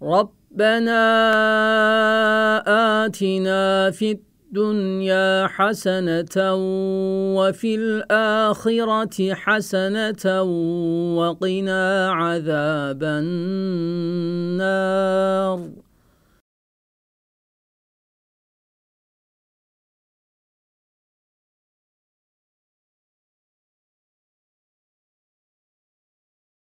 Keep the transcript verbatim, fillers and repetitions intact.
ربنا آتنا في الدنيا حسنة وفي الآخرة حسنة وقنا عذاب النار.